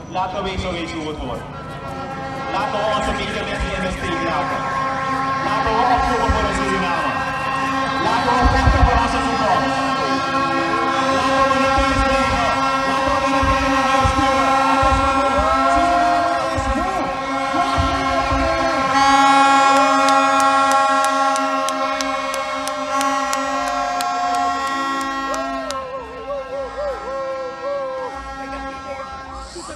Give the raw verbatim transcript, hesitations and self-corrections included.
Laten we weten weet je hoe het hoort. Laten we onze medemensen in de steek laten. Laten we opkomen